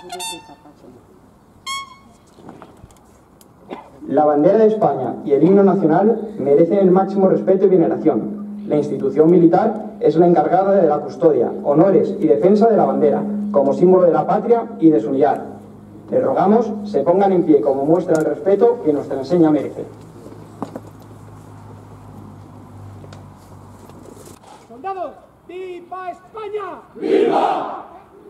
La bandera de España y el himno nacional merecen el máximo respeto y veneración. La institución militar es la encargada de la custodia, honores y defensa de la bandera, como símbolo de la patria y de su unidad. Les rogamos se pongan en pie como muestra del respeto que nuestra enseña merece. ¡Soldados! ¡Viva España! ¡Viva!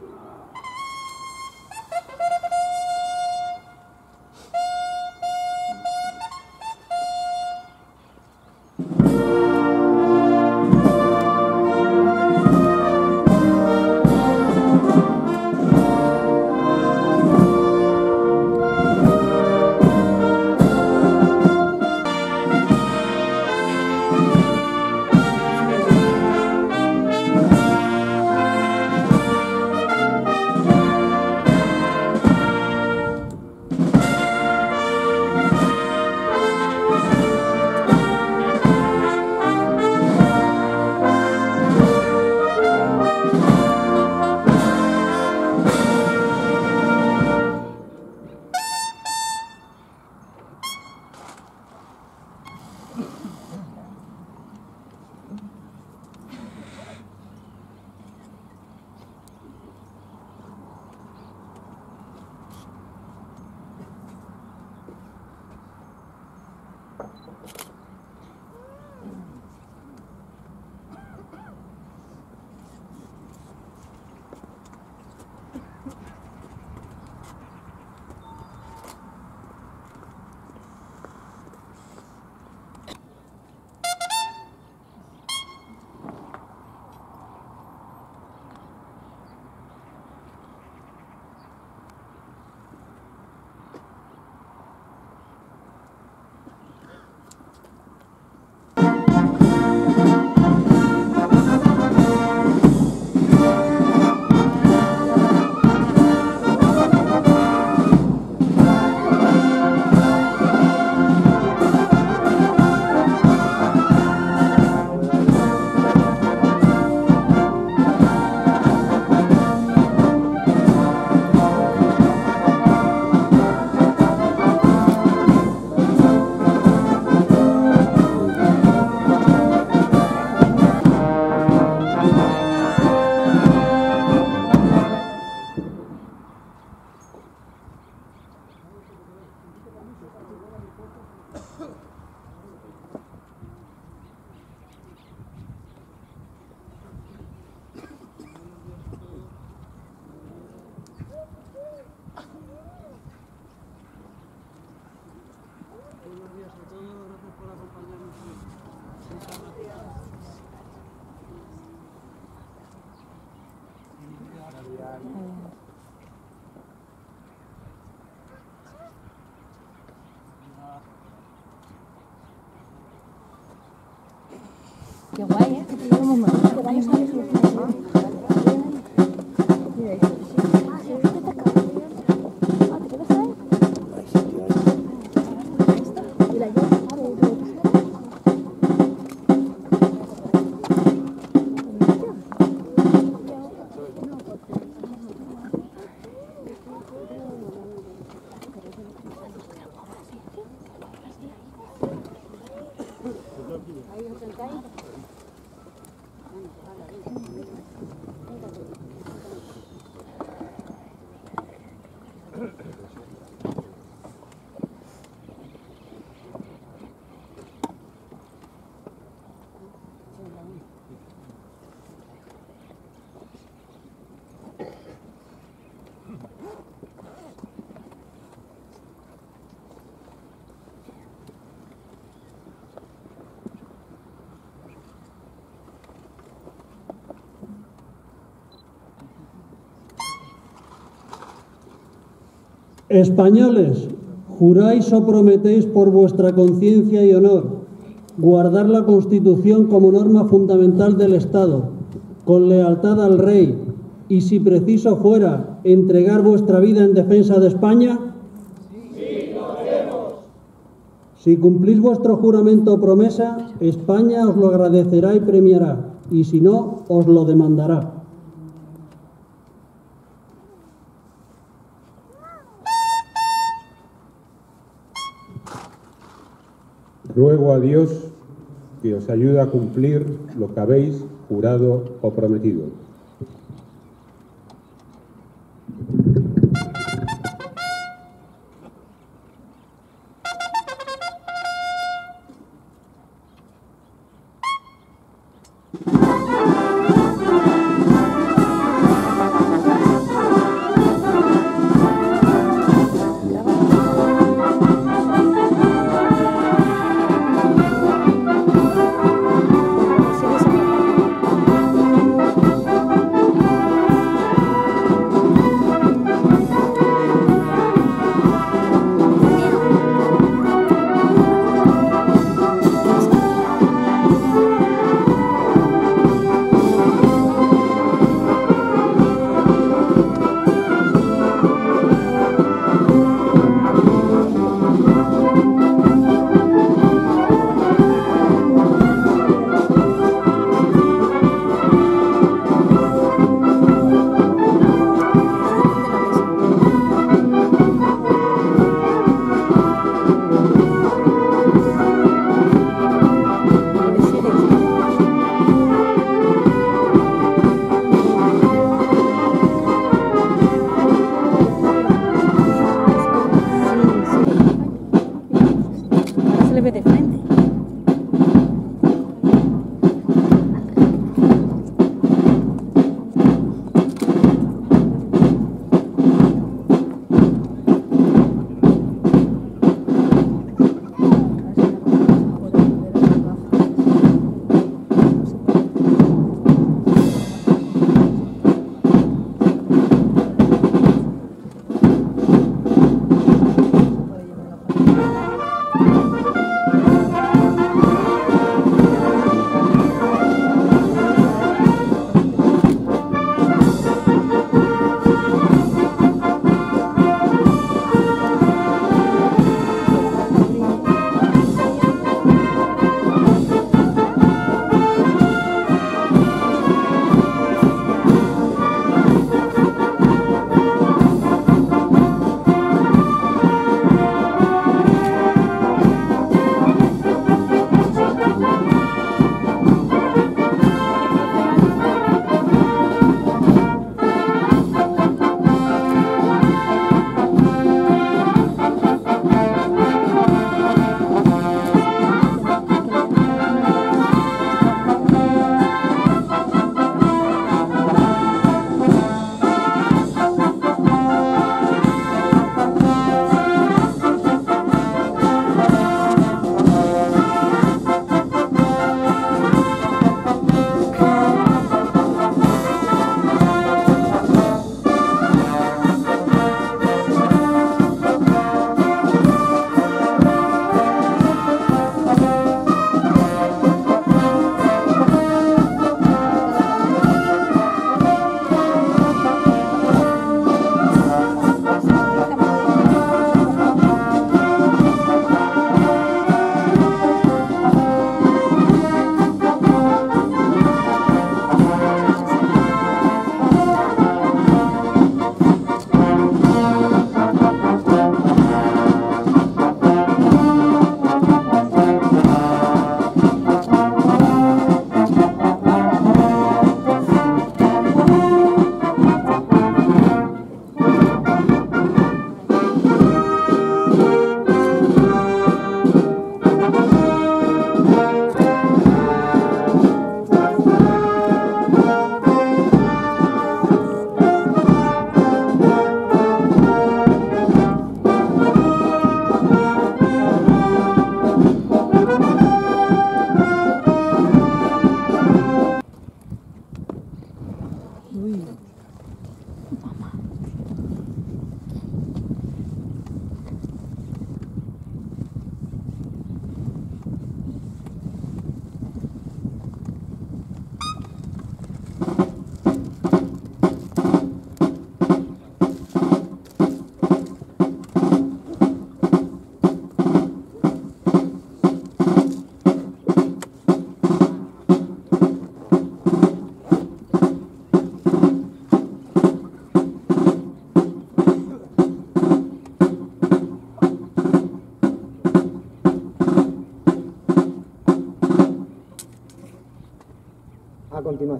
Qué guay, ¿eh? Que vamos más. Que vamos a ver. Mira, eso. ¿Te quedas ahí? Y la llave, ahí os sentáis. Españoles, juráis o prometéis por vuestra conciencia y honor guardar la Constitución como norma fundamental del Estado, con lealtad al Rey y, si preciso fuera, entregar vuestra vida en defensa de España. Sí, lo haremos. Si cumplís vuestro juramento o promesa, España os lo agradecerá y premiará, y si no, os lo demandará. Ruego a Dios que os ayude a cumplir lo que habéis jurado o prometido.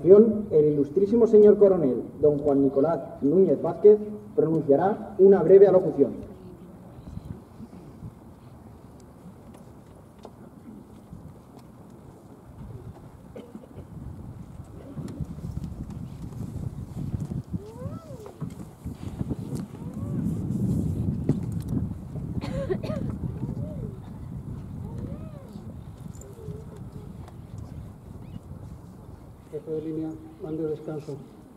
continuación, el ilustrísimo señor coronel, don Juan Nicolás Núñez Vázquez, pronunciará una breve alocución. Jefe de línea, mando de descanso.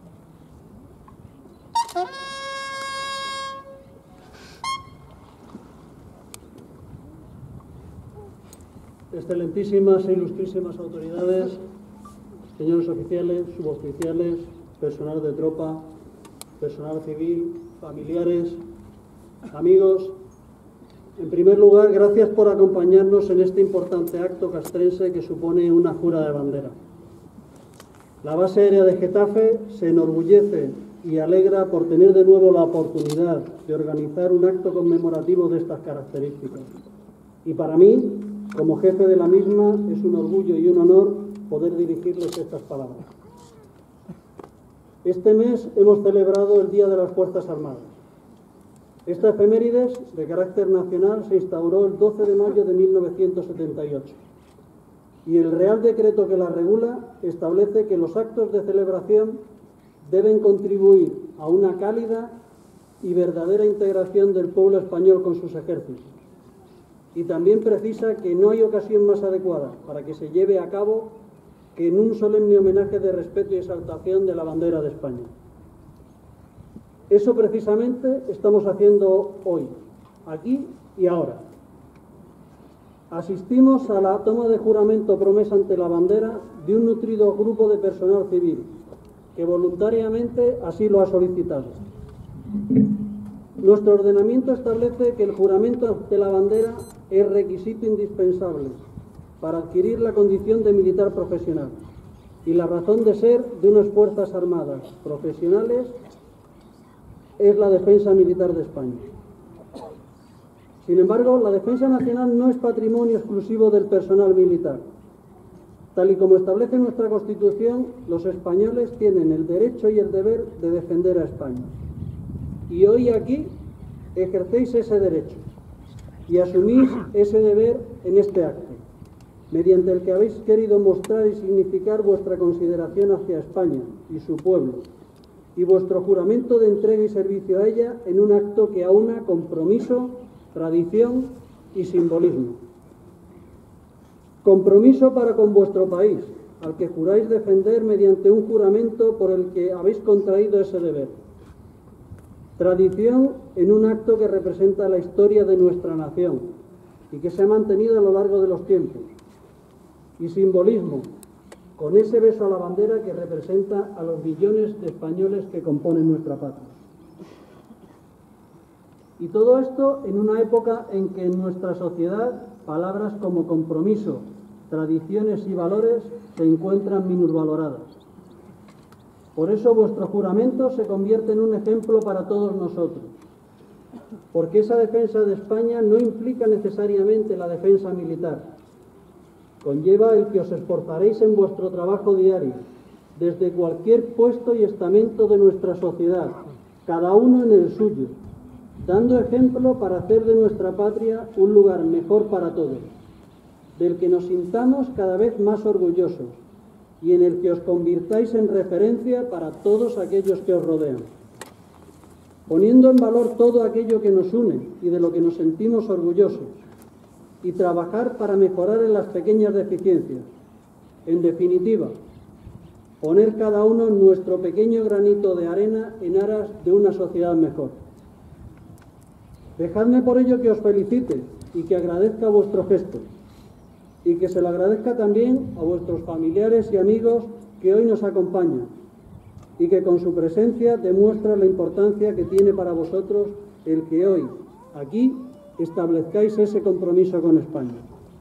Excelentísimas e ilustrísimas autoridades, señores oficiales, suboficiales, personal de tropa, personal civil, familiares, amigos. En primer lugar, gracias por acompañarnos en este importante acto castrense que supone una jura de bandera. La base aérea de Getafe se enorgullece y alegra por tener de nuevo la oportunidad de organizar un acto conmemorativo de estas características. Y para mí, como jefe de la misma, es un orgullo y un honor poder dirigirles estas palabras. Este mes hemos celebrado el Día de las Fuerzas Armadas. Esta efemérides, de carácter nacional, se instauró el 12 de mayo de 1978. Y el Real Decreto que la regula establece que los actos de celebración deben contribuir a una cálida y verdadera integración del pueblo español con sus ejércitos. Y también precisa que no hay ocasión más adecuada para que se lleve a cabo que en un solemne homenaje de respeto y exaltación de la bandera de España. Eso precisamente estamos haciendo hoy, aquí y ahora. Asistimos a la toma de juramento promesa ante la bandera de un nutrido grupo de personal civil, que voluntariamente así lo ha solicitado. Nuestro ordenamiento establece que el juramento ante la bandera es requisito indispensable para adquirir la condición de militar profesional y la razón de ser de unas Fuerzas Armadas profesionales es la defensa militar de España. Sin embargo, la defensa nacional no es patrimonio exclusivo del personal militar. Tal y como establece nuestra Constitución, los españoles tienen el derecho y el deber de defender a España. Y hoy aquí ejercéis ese derecho y asumís ese deber en este acto, mediante el que habéis querido mostrar y significar vuestra consideración hacia España y su pueblo, y vuestro juramento de entrega y servicio a ella en un acto que aúna compromiso, tradición y simbolismo. Compromiso para con vuestro país, al que juráis defender mediante un juramento por el que habéis contraído ese deber. Tradición en un acto que representa la historia de nuestra nación y que se ha mantenido a lo largo de los tiempos. Y simbolismo, con ese beso a la bandera que representa a los millones de españoles que componen nuestra patria. Y todo esto en una época en que en nuestra sociedad palabras como compromiso, tradiciones y valores se encuentran minusvaloradas. Por eso vuestro juramento se convierte en un ejemplo para todos nosotros, porque esa defensa de España no implica necesariamente la defensa militar. Conlleva el que os esforzaréis en vuestro trabajo diario, desde cualquier puesto y estamento de nuestra sociedad, cada uno en el suyo, dando ejemplo para hacer de nuestra patria un lugar mejor para todos, del que nos sintamos cada vez más orgullosos y en el que os convirtáis en referencia para todos aquellos que os rodean, poniendo en valor todo aquello que nos une y de lo que nos sentimos orgullosos, y trabajar para mejorar en las pequeñas deficiencias. En definitiva, poner cada uno nuestro pequeño granito de arena en aras de una sociedad mejor. Dejadme por ello que os felicite y que agradezca vuestro gesto, y que se lo agradezca también a vuestros familiares y amigos que hoy nos acompañan, y que con su presencia demuestra la importancia que tiene para vosotros el que hoy, aquí, establezcáis ese compromiso con España.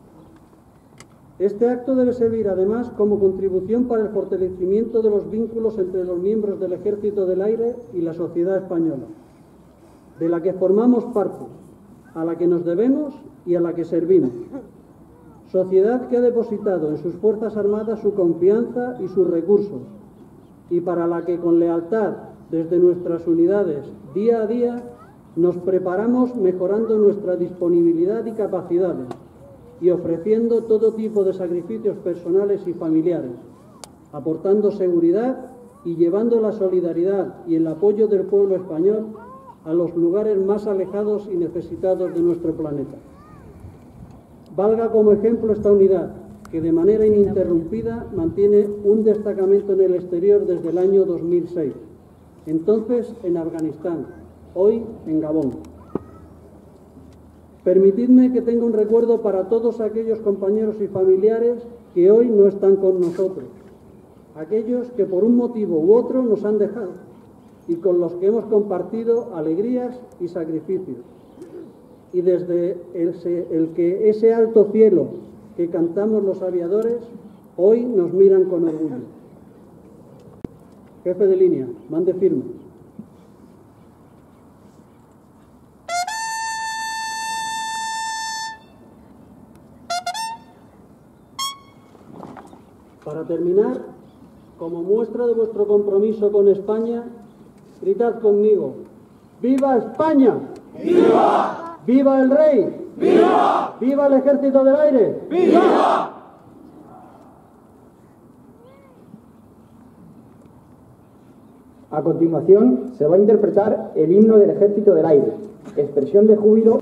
Este acto debe servir además como contribución para el fortalecimiento de los vínculos entre los miembros del Ejército del Aire y la sociedad española, de la que formamos parte, a la que nos debemos y a la que servimos. Sociedad que ha depositado en sus Fuerzas Armadas su confianza y sus recursos, y para la que con lealtad desde nuestras unidades día a día nos preparamos mejorando nuestra disponibilidad y capacidades y ofreciendo todo tipo de sacrificios personales y familiares, aportando seguridad y llevando la solidaridad y el apoyo del pueblo español a los lugares más alejados y necesitados de nuestro planeta. Valga como ejemplo esta unidad, que de manera ininterrumpida mantiene un destacamento en el exterior desde el año 2006, entonces en Afganistán, hoy en Gabón. Permitidme que tenga un recuerdo para todos aquellos compañeros y familiares que hoy no están con nosotros, aquellos que por un motivo u otro nos han dejado y con los que hemos compartido alegrías y sacrificios. Y desde ese alto cielo que cantamos los aviadores, hoy nos miran con orgullo. Jefe de línea, mande firme. Para terminar, como muestra de vuestro compromiso con España, gritad conmigo: ¡Viva España! ¡Viva! ¡Viva el Rey! ¡Viva! ¡Viva el Ejército del Aire! ¡Viva! A continuación se va a interpretar el himno del Ejército del Aire, expresión de júbilo.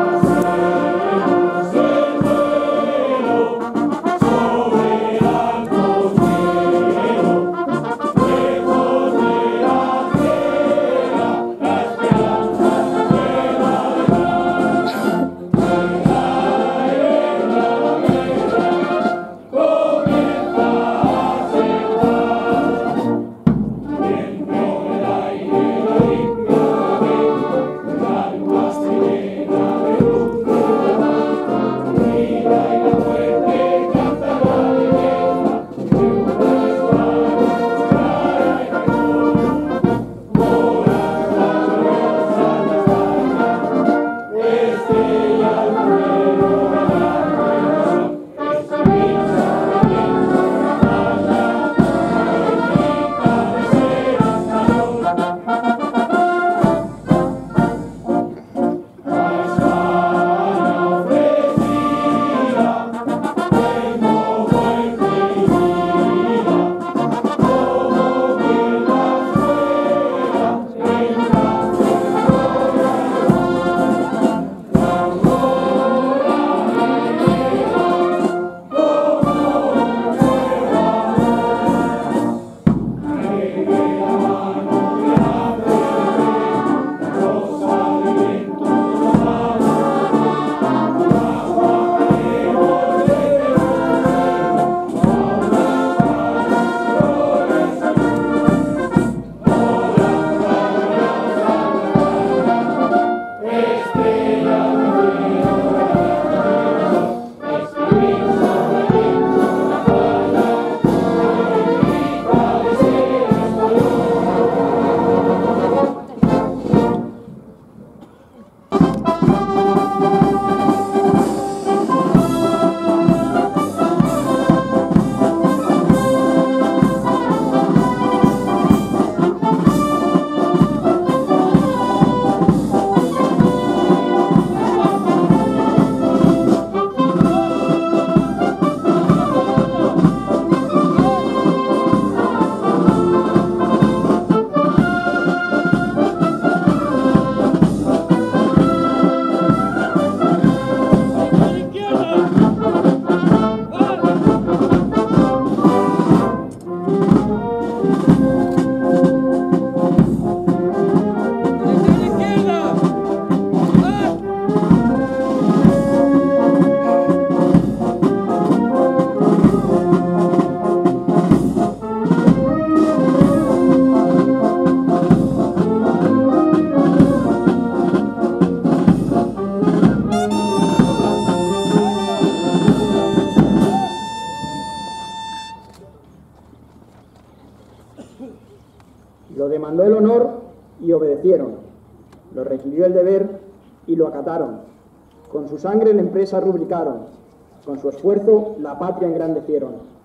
Lo demandó el honor y obedecieron. Lo requirió el deber y lo acataron. Con su sangre la empresa rubricaron. Con su esfuerzo la patria engrandecieron.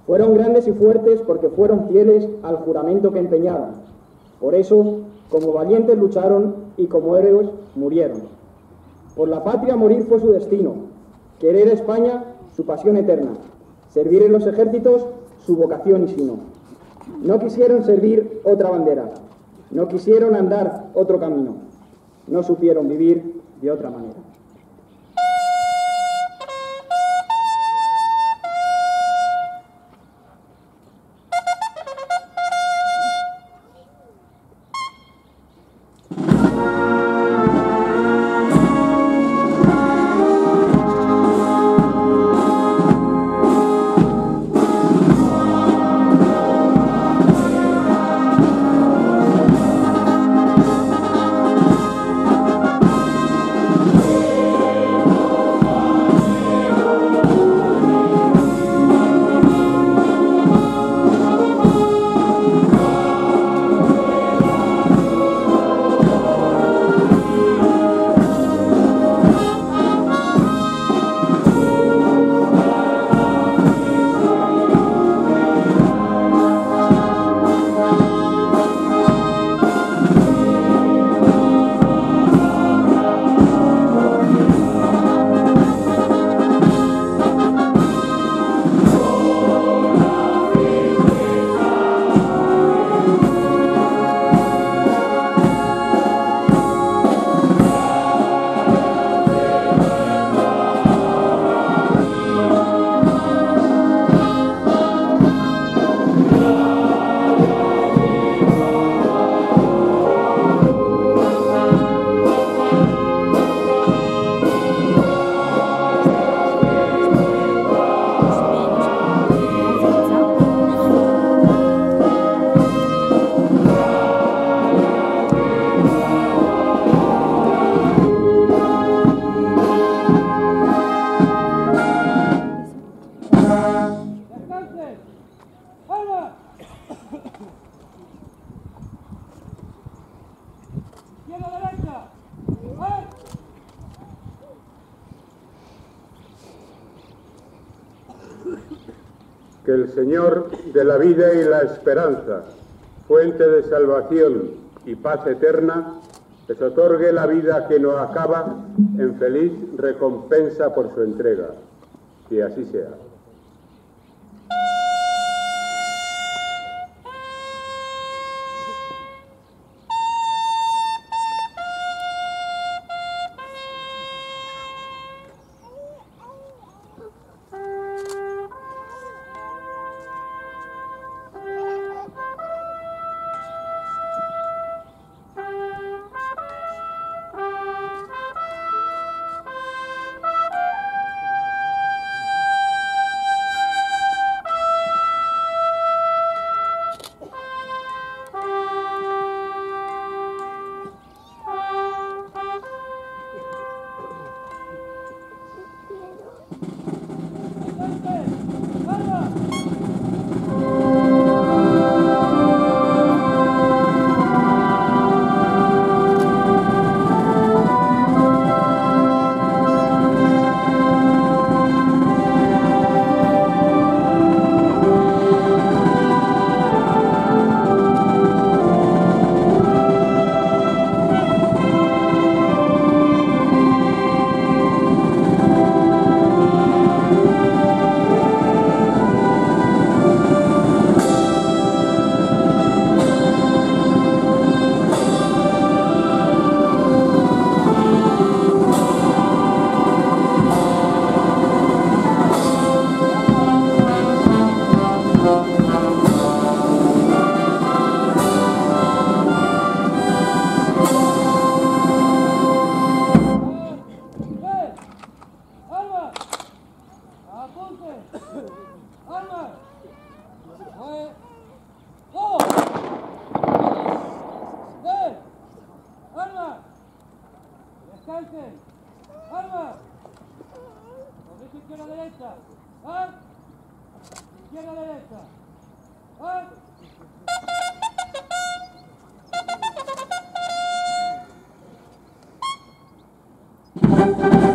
Fueron grandes y fuertes porque fueron fieles al juramento que empeñaron. Por eso, como valientes lucharon y como héroes murieron. Por la patria morir fue su destino, querer a España su pasión eterna, servir en los ejércitos su vocación y sino. No quisieron servir otra bandera, no quisieron andar otro camino, no supieron vivir de otra manera. Que el Señor de la vida y la esperanza, fuente de salvación y paz eterna, les otorgue la vida que no acaba en feliz recompensa por su entrega. Que así sea. Descansen. ¡Armas! Correcto, izquierda, derecha. ¡Ar! Izquierda, derecha. ¡Ar!